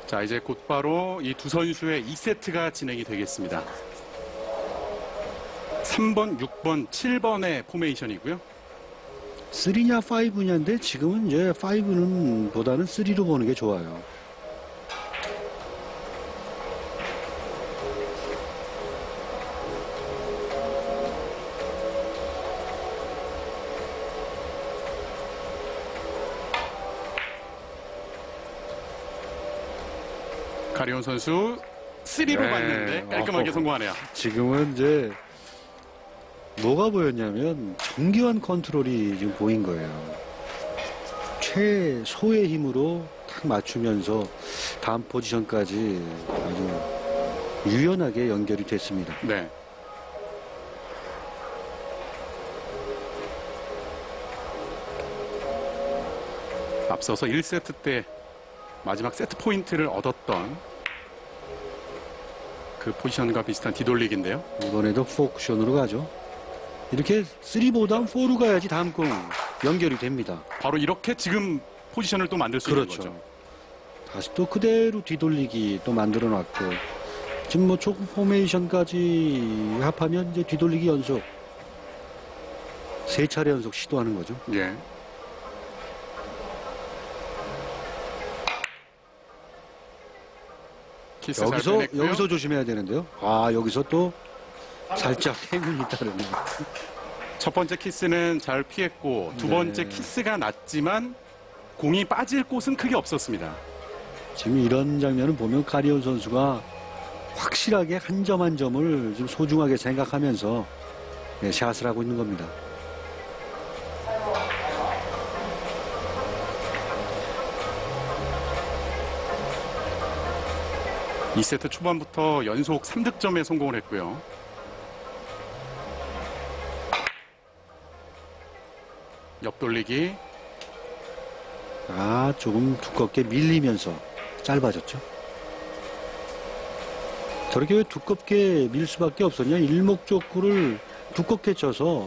자, 이제 곧바로 이 두 선수의 2세트가 진행이 되겠습니다. 3번, 6번, 7번의 포메이션이고요. 3냐 5냐인데 지금은 이제 5는 보다는 3로 보는 게 좋아요. 가리온 선수 3로 네. 맞는데 깔끔하게 성공하네요. 지금은 이제 뭐가 보였냐면 정교한 컨트롤이 지금 보인 거예요. 최소의 힘으로 딱 맞추면서 다음 포지션까지 아주 유연하게 연결이 됐습니다. 네. 앞서서 1세트 때 마지막 세트 포인트를 얻었던 그 포지션과 비슷한 뒤돌리기인데요. 이번에도 4쿠션으로 가죠. 이렇게 3보다 4로 가야지 다음 공 연결이 됩니다. 바로 이렇게 지금 포지션을 또 만들 수 있는 그렇죠. 거죠. 다시 또 그대로 뒤돌리기 또 만들어 놨고, 지금 뭐 초구 포메이션까지 합하면 이제 뒤돌리기 연속 3차례 연속 시도하는 거죠. 예. 키스 잘 빼냈고요. 여기서 조심해야 되는데요. 아, 여기서 또 살짝 행운이 따르네요. 첫 번째 키스는 잘 피했고 두 네. 번째 키스가 났지만 공이 빠질 곳은 크게 없었습니다. 지금 이런 장면을 보면 가리온 선수가 확실하게 한 점 한 점을 좀 소중하게 생각하면서 샷을 하고 있는 겁니다. 이 세트 초반부터 연속 3득점에 성공을 했고요. 옆돌리기. 아, 조금 두껍게 밀리면서 짧아졌죠. 저렇게 왜 두껍게 밀 수밖에 없었냐? 일목적구를 두껍게 쳐서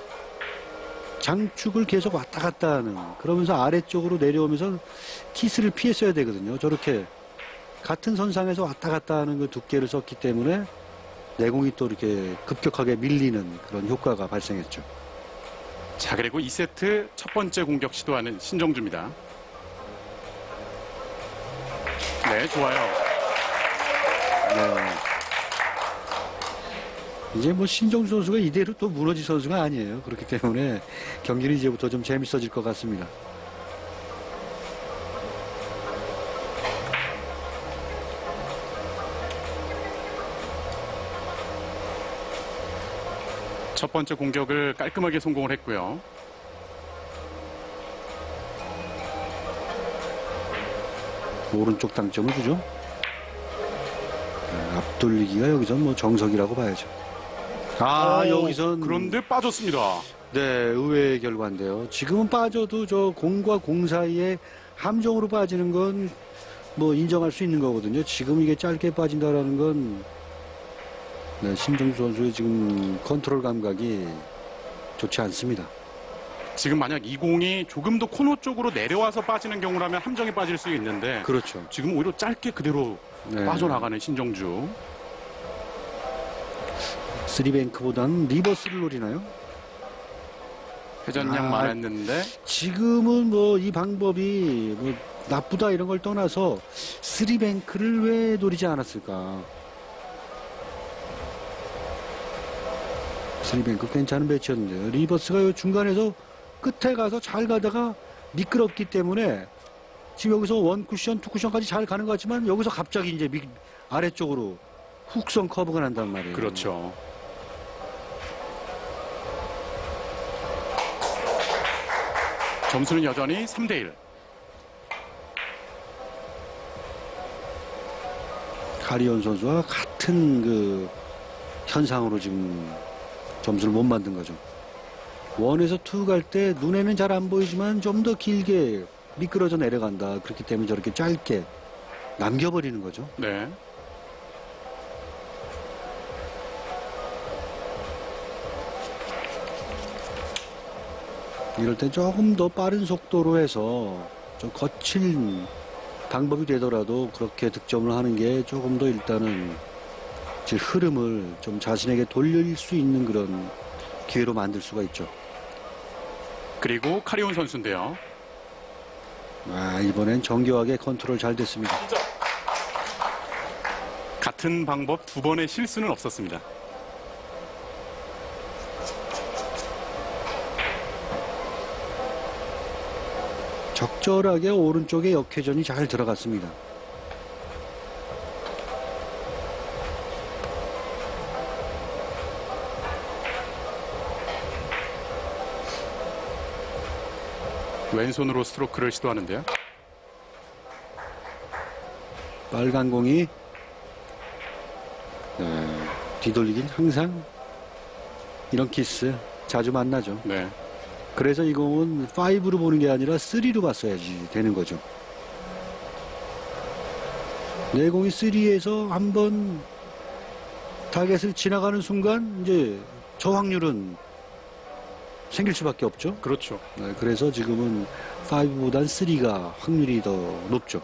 장축을 계속 왔다 갔다 하는, 그러면서 아래쪽으로 내려오면서 키스를 피했어야 되거든요. 저렇게 같은 선상에서 왔다 갔다 하는 그 두께를 썼기 때문에 내공이 또 이렇게 급격하게 밀리는 그런 효과가 발생했죠. 자, 그리고 2세트 첫 번째 공격 시도하는 신정주입니다. 네, 좋아요. 네. 이제 뭐 신정주 선수가 이대로 또 무너질 선수가 아니에요. 그렇기 때문에 경기는 이제부터 좀 재밌어질 것 같습니다. 첫 번째 공격을 깔끔하게 성공을 했고요. 오른쪽 당점을 주죠. 앞돌리기가 여기선 뭐 정석이라고 봐야죠. 여기선 그런데 빠졌습니다. 네, 의외의 결과인데요. 지금은 빠져도 저 공과 공 사이에 함정으로 빠지는 건 뭐 인정할 수 있는 거거든요. 지금 이게 짧게 빠진다라는 건 네, 신정수 선수의 지금 컨트롤 감각이 좋지 않습니다. 지금 만약 이 공이 조금 더 코너 쪽으로 내려와서 빠지는 경우라면 함정에 빠질 수 있는데 그렇죠. 지금 오히려 짧게 그대로 네. 빠져나가는 신정주. 3뱅크보다는 리버스를 노리나요? 회전량 많았는데 지금은 뭐 이 방법이 뭐 나쁘다 이런 걸 떠나서 3뱅크를 왜 노리지 않았을까? 3뱅크 괜찮은 배치였는데 리버스가 요 중간에서 끝에 가서 잘 가다가 미끄럽기 때문에 지금 여기서 원 쿠션, 투 쿠션까지 잘 가는 것 같지만 여기서 갑자기 이제 아래쪽으로 훅선 커브가 난단 말이에요. 그렇죠. 점수는 여전히 3대1. 가리온 선수와 같은 그 현상으로 지금 점수를 못 만든 거죠. 원에서 투 갈 때 눈에는 잘 안 보이지만 좀 더 길게 미끄러져 내려간다. 그렇기 때문에 저렇게 짧게 남겨버리는 거죠. 네. 이럴 때 조금 더 빠른 속도로 해서 좀 거친 방법이 되더라도 그렇게 득점을 하는 게 조금 더 일단은 즉 흐름을 좀 자신에게 돌릴 수 있는 그런 기회로 만들 수가 있죠. 그리고 카리온 선수인데요. 이번엔 정교하게 컨트롤 잘 됐습니다. 같은 방법 두 번의 실수는 없었습니다. 적절하게 오른쪽에 역회전이 잘 들어갔습니다. 왼손으로 스트로크를 시도하는데요. 빨간 공이 뒤돌리긴 항상 이런 키스 자주 만나죠. 네. 그래서 이 공은 5로 보는 게 아니라 3로 봤어야지 되는 거죠. 내 공이 3에서 한번 타겟을 지나가는 순간 이제 저 확률은 생길 수밖에 없죠. 그렇죠. 그래서 지금은 5보단 3가 확률이 더 높죠.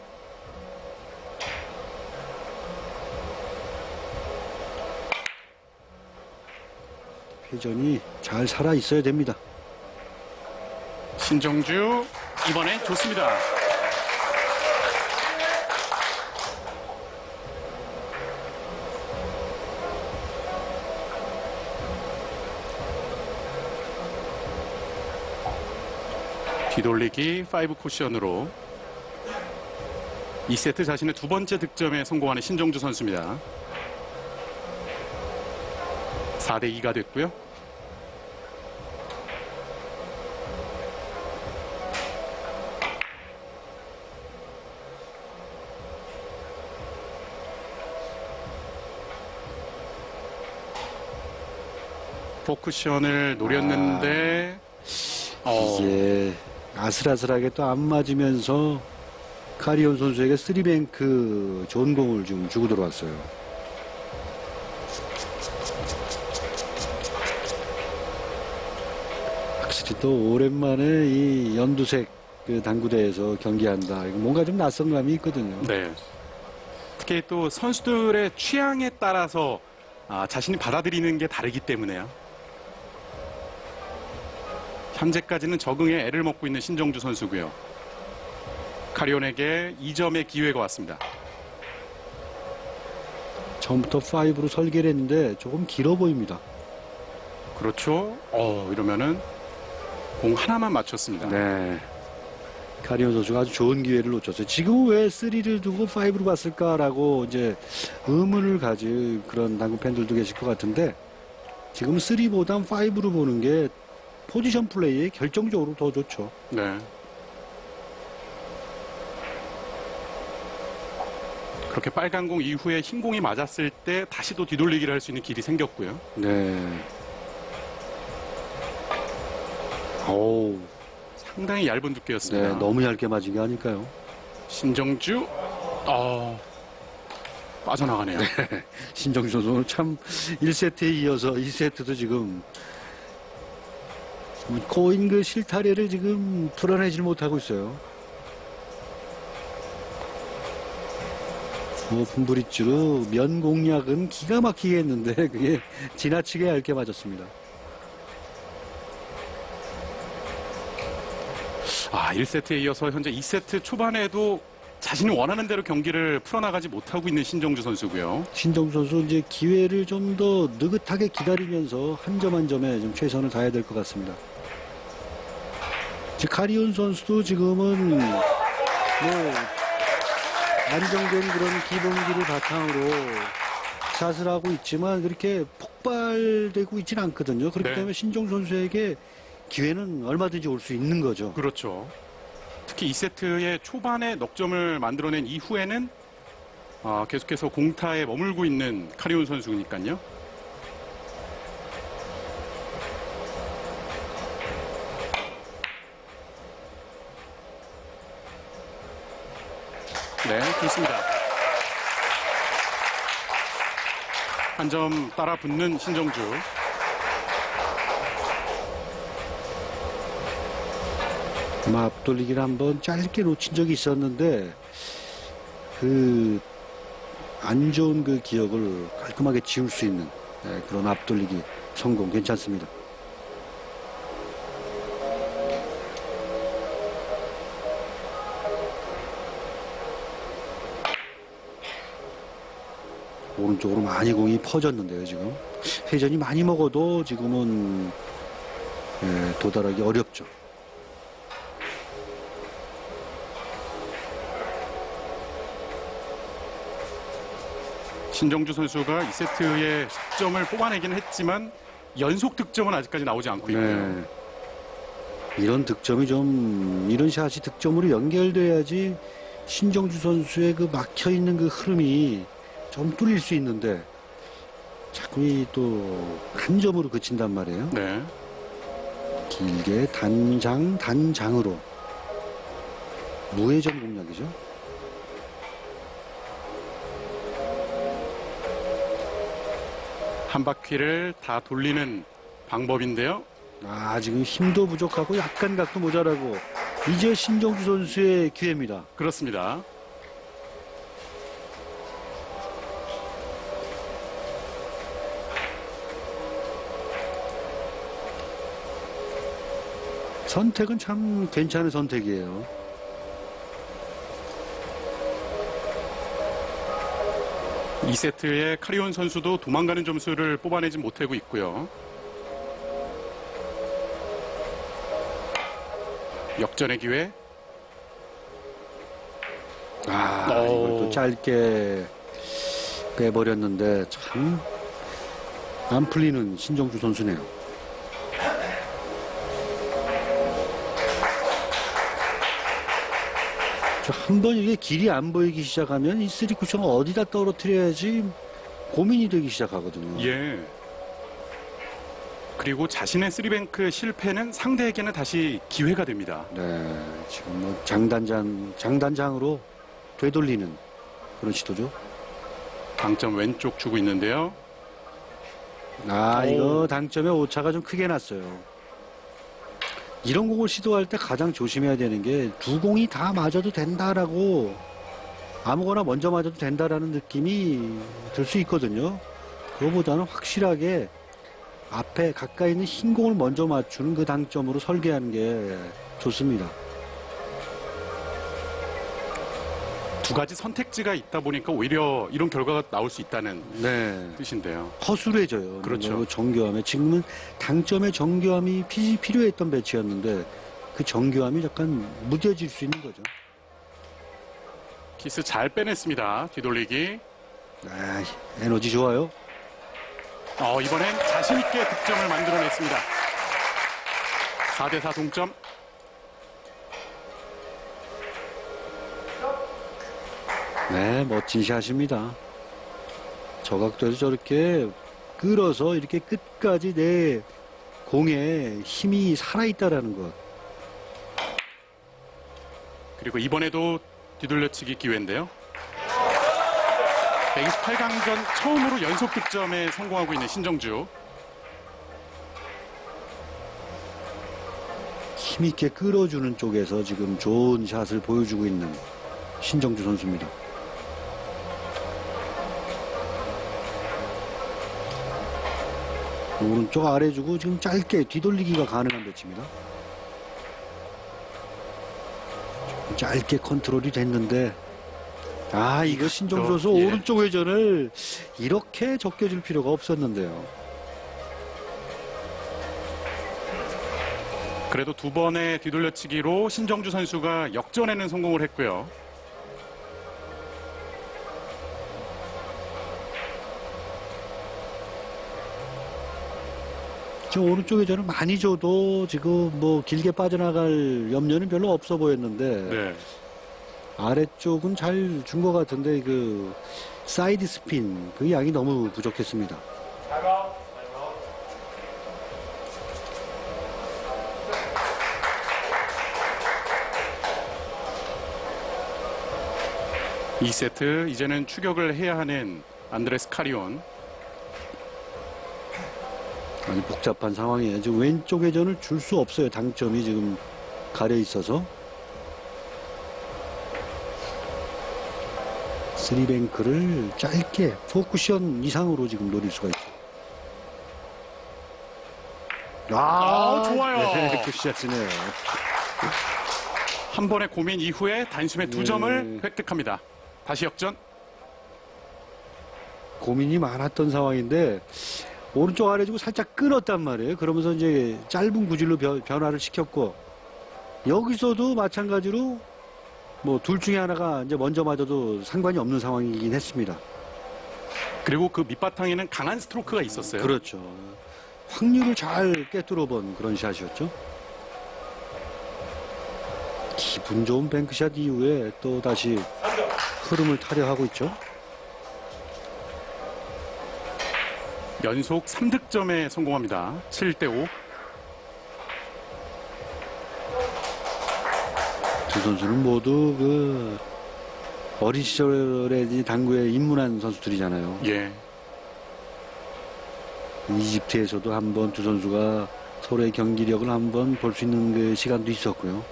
회전이 잘 살아 있어야 됩니다. 신정주 이번엔 좋습니다. 뒤돌리기 5 쿠션으로 2세트 자신의 두 번째 득점에 성공하는 신정주 선수입니다. 4대2가 됐고요. 포쿠션을 노렸는데 이게 아슬아슬하게 또 안 맞으면서 카리온 선수에게 3뱅크 좋은 공을 좀 주고 들어왔어요. 확실히 또 오랜만에 이 연두색 그 당구대에서 경기한다. 이거 뭔가 좀 낯선 감이 있거든요. 네. 특히 또 선수들의 취향에 따라서 자신이 받아들이는 게 다르기 때문에요. 현재까지는 적응에 애를 먹고 있는 신정주 선수고요. 카리온에게 2점의 기회가 왔습니다. 처음부터 5로 설계를 했는데 조금 길어 보입니다. 그렇죠. 이러면은 공 하나만 맞췄습니다. 네. 카리온 선수가 아주 좋은 기회를 놓쳤어요. 지금 왜 3를 두고 5로 갔을까라고 이제 의문을 가질 그런 당구 팬들도 계실 것 같은데 지금 3보단 5로 보는 게 포지션 플레이에 결정적으로 더 좋죠. 네. 그렇게 빨간 공 이후에 흰 공이 맞았을 때 다시 또 뒤돌리기를 할 수 있는 길이 생겼고요. 네. 어우, 상당히 얇은 두께였습니다. 네, 너무 얇게 맞은 게 아닐까요? 신정주, 빠져나가네요. 신정주 선수 오늘 참 1세트에 이어서 2세트도 지금 코인 그 실타래를 지금 풀어내질 못하고 있어요. 오픈 브릿지로 면 공략은 기가 막히게 했는데 그게 지나치게 얇게 맞았습니다. 1세트에 이어서 현재 2세트 초반에도 자신이 원하는 대로 경기를 풀어나가지 못하고 있는 신정주 선수고요. 신정주 선수 이제 기회를 좀 더 느긋하게 기다리면서 한 점 한 점에 좀 최선을 다해야 될 것 같습니다. 카리온 선수도 지금은 안정된 그런 기본기를 바탕으로 샷을 하고 있지만 그렇게 폭발되고 있지는 않거든요. 그렇기 네. 때문에 신정 선수에게 기회는 얼마든지 올 수 있는 거죠. 그렇죠. 특히 2세트의 초반에 넉점을 만들어낸 이후에는 계속해서 공타에 머물고 있는 카리온 선수니까요. 네, 좋습니다. 한 점 따라 붙는 신정주. 앞돌리기를 한번 짧게 놓친 적이 있었는데 그 안 좋은 그 기억을 깔끔하게 지울 수 있는 그런 앞돌리기 성공 괜찮습니다. 오른쪽으로 많이 공이 퍼졌는데요, 지금. 회전이 많이 먹어도 지금은 도달하기 어렵죠. 신정주 선수가 2세트에 득점을 뽑아내긴 했지만 연속 득점은 아직까지 나오지 않고 있고요. 네. 이런 득점이 좀, 이런 샷이 득점으로 연결돼야지 신정주 선수의 그 막혀있는 그 흐름이 좀 뚫릴 수 있는데 자꾸 또 한 점으로 그친단 말이에요. 네. 길게 단장으로 무회전 공략이죠. 한 바퀴를 다 돌리는 방법인데요. 지금 힘도 부족하고 약간 각도 모자라고 이제 신정주 선수의 기회입니다. 그렇습니다. 선택은 참 괜찮은 선택이에요. 이 세트에 카리온 선수도 도망가는 점수를 뽑아내지 못하고 있고요. 역전의 기회. 이걸 또 짧게 빼버렸는데 참 안 풀리는 신정주 선수네요. 한번 이게 길이 안 보이기 시작하면 이 쓰리 쿠션을 어디다 떨어뜨려야지 고민이 되기 시작하거든요. 예. 그리고 자신의 쓰리뱅크 실패는 상대에게는 다시 기회가 됩니다. 네, 지금 뭐 장단장으로 되돌리는 그런 시도죠. 당점 왼쪽 주고 있는데요. 이거 당점에 오차가 좀 크게 났어요. 이런 공을 시도할 때 가장 조심해야 되는 게 두 공이 다 맞아도 된다라고 아무거나 먼저 맞아도 된다라는 느낌이 들 수 있거든요. 그거보다는 확실하게 앞에 가까이 있는 흰 공을 먼저 맞추는 그 당점으로 설계하는 게 좋습니다. 두 가지 선택지가 있다 보니까 오히려 이런 결과가 나올 수 있다는 뜻인데요. 허술해져요. 그렇죠. 정교함에 지금은 당점의 정교함이 필요했던 배치였는데 그 정교함이 약간 무뎌질 수 있는 거죠. 키스 잘 빼냈습니다. 뒤돌리기. 에너지 좋아요. 이번엔 자신 있게 득점을 만들어냈습니다. 4대4 동점. 네, 멋진 샷입니다. 저 각도에서 저렇게 끌어서 이렇게 끝까지 내 공에 힘이 살아있다라는 것. 그리고 이번에도 뒤돌려치기 기회인데요. 128강전 처음으로 연속 득점에 성공하고 있는 신정주. 힘있게 끌어주는 쪽에서 지금 좋은 샷을 보여주고 있는 신정주 선수입니다. 오른쪽 아래 주고 지금 짧게 뒤돌리기가 가능한 배치입니다. 짧게 컨트롤이 됐는데 이거 신정주 선수 오른쪽 회전을 이렇게 적게 줄 필요가 없었는데요. 그래도 두 번의 뒤돌려치기로 신정주 선수가 역전에는 성공을 했고요. 지금 오른쪽 회전을 많이 줘도 지금 뭐 길게 빠져나갈 염려는 별로 없어 보였는데 아래쪽은 잘 준 것 같은데 그 사이드 스핀 그 양이 너무 부족했습니다. 이 세트 이제는 추격을 해야 하는 안드레스 카리온. 아주 복잡한 상황이에요. 지금 왼쪽 회전을 줄 수 없어요. 당점이 지금 가려 있어서. 쓰리뱅크를 짧게 4쿠션 이상으로 지금 노릴 수가 있죠. 좋아요. 네, 굿샷이네요. 한 번의 고민 이후에 단숨에 두 네. 점을 획득합니다. 다시 역전. 고민이 많았던 상황인데 오른쪽 아래 주고 살짝 끊었단 말이에요. 그러면서 이제 짧은 구질로 변화를 시켰고, 여기서도 마찬가지로 뭐 둘 중에 하나가 이제 먼저 맞아도 상관이 없는 상황이긴 했습니다. 그리고 그 밑바탕에는 강한 스트로크가 있었어요. 그렇죠. 확률을 잘 꿰뚫어 본 그런 샷이었죠. 기분 좋은 뱅크샷 이후에 또 다시 흐름을 타려 하고 있죠. 연속 3득점에 성공합니다. 7대5. 두 선수는 모두 그 어린 시절에 이 당구에 입문한 선수들이잖아요. 예. 이집트에서도 한번 두 선수가 서로의 경기력을 한번 볼 수 있는 그 시간도 있었고요.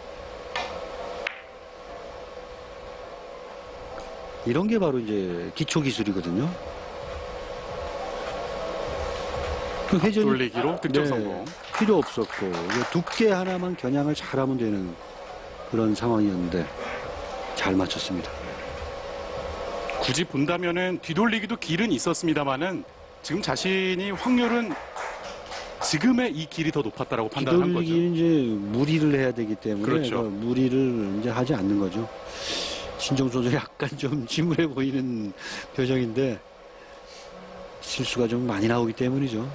이런 게 바로 이제 기초 기술이거든요. 그 회전이 돌리기로 득점 네, 성공. 필요 없었고 이제 두께 하나만 겨냥을 잘하면 되는 그런 상황이었는데 잘 맞췄습니다. 굳이 본다면은 뒤돌리기도 길은 있었습니다만은 지금 자신이 확률은 지금의 이 길이 더 높았다라고 판단한 거죠. 뒤돌리기는 이제 무리를 해야 되기 때문에 그렇죠. 그 무리를 이제 하지 않는 거죠. 신정 선수 약간 좀 침울해 보이는 표정인데 실수가 좀 많이 나오기 때문이죠.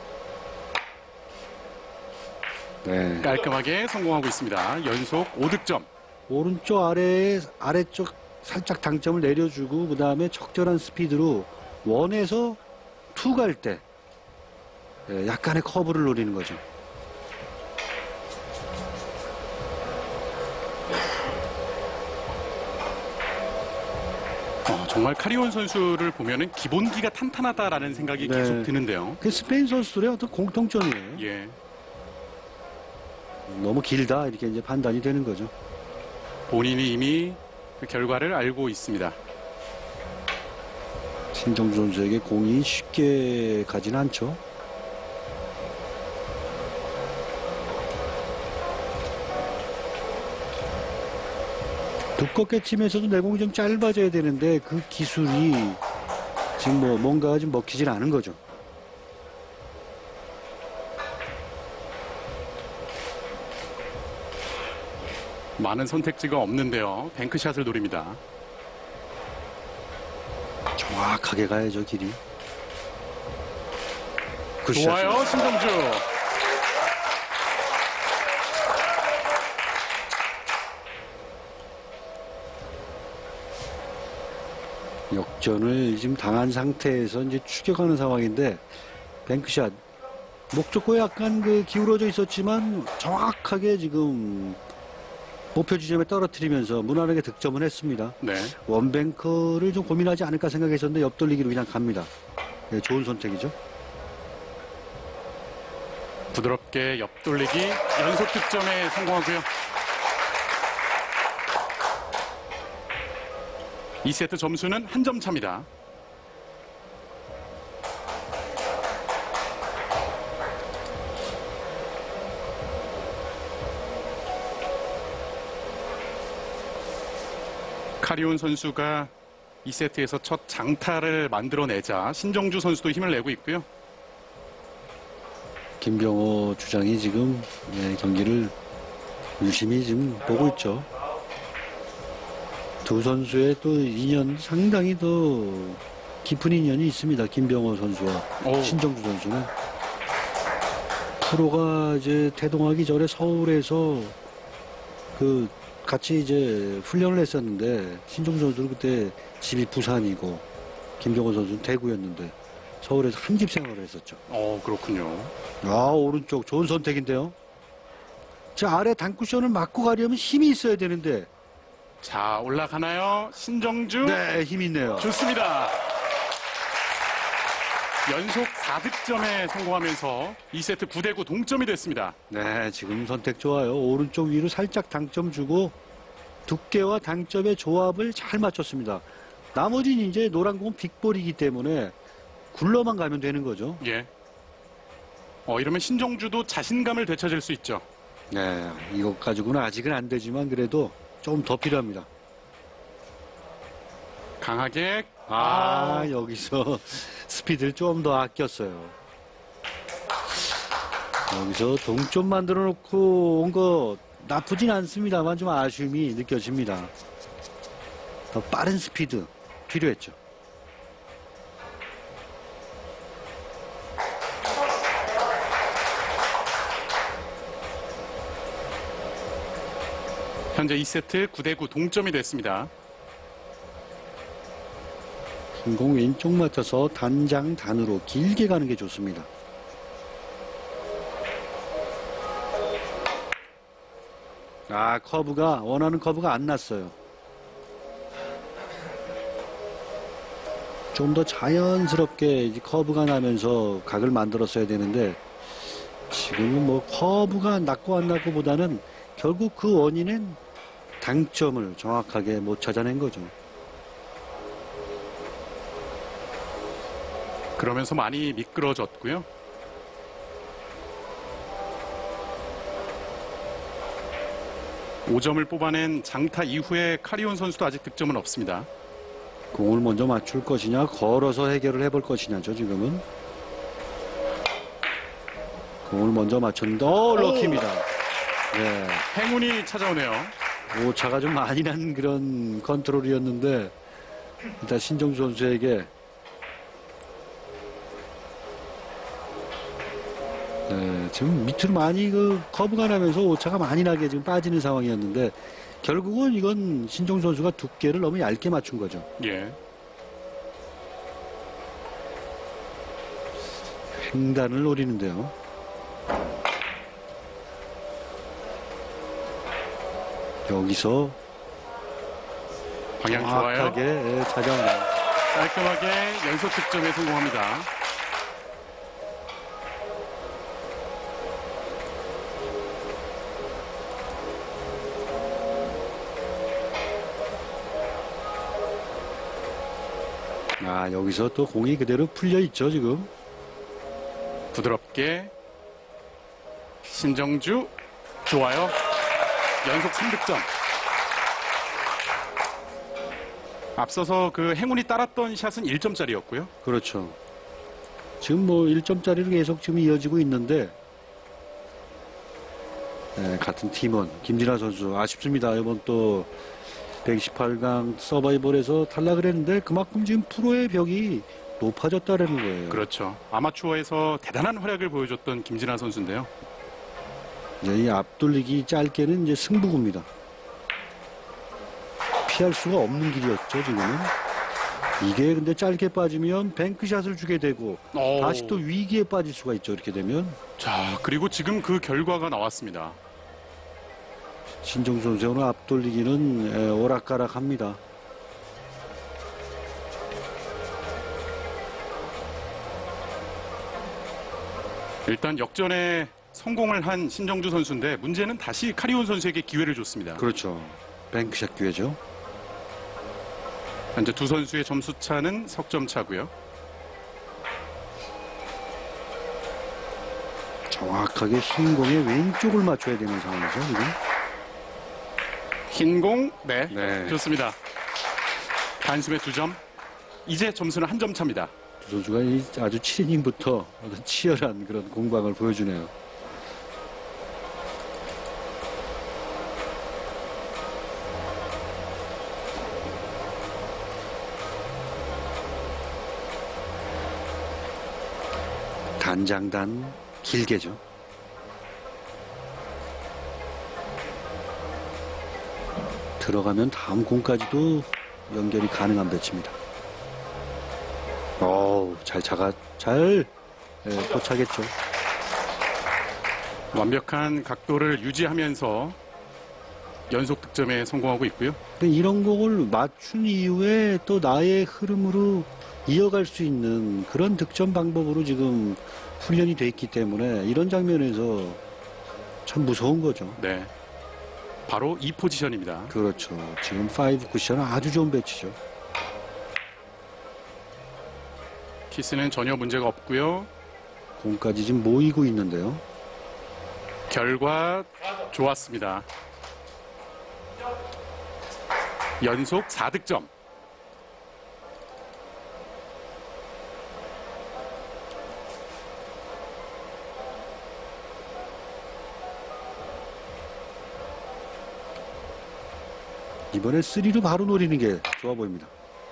네. 깔끔하게 성공하고 있습니다. 연속 5득점. 오른쪽 아래쪽 살짝 당점을 내려주고 그 다음에 적절한 스피드로 원에서 투 갈 때 약간의 커브를 노리는 거죠. 정말 카리온 선수를 보면은 기본기가 탄탄하다라는 생각이 네. 계속 드는데요. 그 스페인 선수들의 어떤 공통점이에요. 예. 너무 길다 이렇게 이제 판단이 되는 거죠. 본인이 이미 그 결과를 알고 있습니다. 신정주 선수에게 공이 쉽게 가진 않죠. 두껍게 치면서도 내공이 좀 짧아져야 되는데 그 기술이 지금 뭐 뭔가가 좀 먹히질 않은 거죠. 많은 선택지가 없는데요. 뱅크샷을 노립니다. 정확하게 가야죠, 길이. 좋아요, 신동주. 역전을 지금 당한 상태에서 이제 추격하는 상황인데 뱅크샷 목적고에 약간 그 기울어져 있었지만 정확하게 지금 목표 지점에 떨어뜨리면서 무난하게 득점을 했습니다. 네. 원뱅크를 좀 고민하지 않을까 생각했었는데 옆돌리기로 그냥 갑니다. 네, 좋은 선택이죠. 부드럽게 옆돌리기 연속 득점에 성공하고요. 2세트 점수는 한 점 차입니다. 카리온 선수가 2세트에서 첫 장타를 만들어내자 신정주 선수도 힘을 내고 있고요. 김병호 주장이 지금 경기를 유심히 지금 보고 있죠. 두 선수의 또 인연 상당히 더 깊은 인연이 있습니다. 김병호 선수와 오. 신정주 선수는 프로가 이제 태동하기 전에 서울에서 그 같이 이제 훈련을 했었는데 신정주 선수는 그때 집이 부산이고 김병호 선수는 대구였는데 서울에서 한 집 생활을 했었죠. 그렇군요. 오른쪽 좋은 선택인데요. 자, 아래 단쿠션을 맞고 가려면 힘이 있어야 되는데. 자, 올라가나요? 신정주. 네, 힘 있네요. 좋습니다. 연속 4득점에 성공하면서 2세트 9대9 동점이 됐습니다. 네, 지금 선택 좋아요. 오른쪽 위로 살짝 당점 주고 두께와 당점의 조합을 잘 맞췄습니다. 나머지는 이제 노란 공은 빅볼이기 때문에 굴러만 가면 되는 거죠. 예. 이러면 신정주도 자신감을 되찾을 수 있죠. 네, 이것 가지고는 아직은 안 되지만 그래도 조금 더 필요합니다. 강하게. 여기서 스피드를 좀 더 아꼈어요. 여기서 동점 만들어 놓고 온 거 나쁘진 않습니다만 좀 아쉬움이 느껴집니다. 더 빠른 스피드 필요했죠. 현재 2세트 9대9 동점이 됐습니다. 흰공 왼쪽 맞춰서 단장 단으로 길게 가는 게 좋습니다. 커브가 원하는 커브가 안 났어요. 좀 더 자연스럽게 이제 커브가 나면서 각을 만들었어야 되는데 지금은 뭐 커브가 났고 안 났고보다는 결국 그 원인은 당점을 정확하게 못 찾아낸 거죠. 그러면서 많이 미끄러졌고요. (5점을) 뽑아낸 장타 이후에 카리온 선수도 아직 득점은 없습니다. 공을 먼저 맞출 것이냐 걸어서 해결을 해볼 것이냐죠. 지금은 공을 먼저 맞췄는데 럭키입니다. 네. 행운이 찾아오네요. 오차가 좀 많이 난 그런 컨트롤이었는데 일단 신정주 선수에게 지금 밑으로 많이 그 커브가 나면서 오차가 많이 나게 지금 빠지는 상황이었는데 결국은 이건 신정주 선수가 두께를 너무 얇게 맞춘 거죠. 예. 횡단을 노리는데요. 여기서 방향 좋아요. 정확하게 찾아옵니다. 깔끔하게 연속 득점에 성공합니다. 여기서 또 공이 그대로 풀려 있죠, 지금. 부드럽게 신정주 좋아요. 연속 3득점. 앞서서 그 행운이 따랐던 샷은 1점짜리였고요. 그렇죠. 지금 뭐 1점짜리로 계속 지금 이어지고 있는데 같은 팀원 김진아 선수 아쉽습니다. 이번 또 118강 서바이벌에서 탈락을 했는데 그만큼 지금 프로의 벽이 높아졌다는 거예요. 그렇죠. 아마추어에서 대단한 활약을 보여줬던 김진아 선수인데요. 이 앞돌리기 짧게는 이제 승부구입니다. 피할 수가 없는 길이었죠, 지금은. 이게 근데 짧게 빠지면 뱅크샷을 주게 되고 다시 또 위기에 빠질 수가 있죠, 이렇게 되면. 자, 그리고 지금 그 결과가 나왔습니다. 신정주 선수의 오늘 앞돌리기는 오락가락합니다. 일단 역전에 성공을 한 신정주 선수인데 문제는 다시 카리온 선수에게 기회를 줬습니다. 그렇죠. 뱅크샷 기회죠. 현재 두 선수의 점수 차는 석점 차고요. 정확하게 흰 공에 왼쪽을 맞춰야 되는 상황이죠, 지금. 흰 공, 네, 네. 좋습니다. 단숨에 2점. 이제 점수는 1점 차입니다. 두 선수가 아주 7이닝부터 치열한 그런 공방을 보여주네요. 단장단 길게죠. 들어가면 다음 공까지도 연결이 가능한 배치입니다. 잘 포착했죠. 완벽한 각도를 유지하면서 연속 득점에 성공하고 있고요. 근데 이런 공을 맞춘 이후에 또 나의 흐름으로 이어갈 수 있는 그런 득점 방법으로 지금 훈련이 돼 있기 때문에 이런 장면에서 참 무서운 거죠. 네, 바로 이 포지션입니다. 그렇죠. 지금 5 쿠션은 아주 좋은 배치죠. 키스는 전혀 문제가 없고요. 공까지 지금 모이고 있는데요. 결과 좋았습니다. 연속 4득점. 이번에 3로 바로 노리는 게 좋아 보입니다.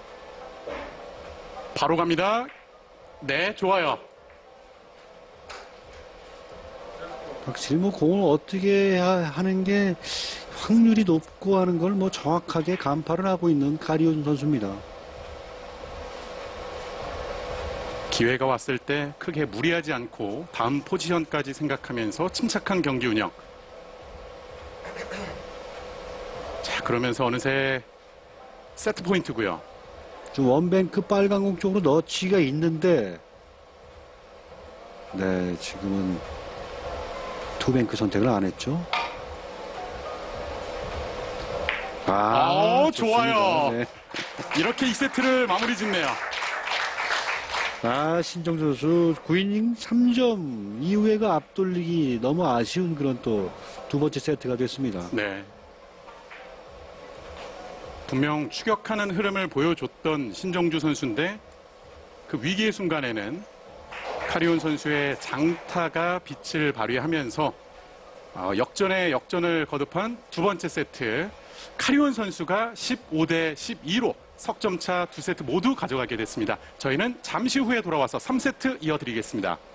바로 갑니다. 네, 좋아요. 확실히 뭐 공을 어떻게 하는 게 확률이 높고 하는 걸 뭐 정확하게 간파를 하고 있는 카리온 선수입니다. 기회가 왔을 때 크게 무리하지 않고 다음 포지션까지 생각하면서 침착한 경기 운영. 자, 그러면서 어느새 세트 포인트고요. 좀 원뱅크 빨간 공 쪽으로 너치가 있는데, 네, 지금은 투뱅크 선택을 안 했죠. 좋아요. 네. 이렇게 2세트를 마무리 짓네요. 신정주 선수 9이닝 3점 이후에가 앞돌리기 너무 아쉬운 그런 또 두 번째 세트가 됐습니다. 네. 분명 추격하는 흐름을 보여줬던 신정주 선수인데 그 위기의 순간에는 카리온 선수의 장타가 빛을 발휘하면서 역전에 역전을 거듭한 두 번째 세트 카리온 선수가 15대 12로 석점차 두 세트 모두 가져가게 됐습니다. 저희는 잠시 후에 돌아와서 3세트 이어드리겠습니다.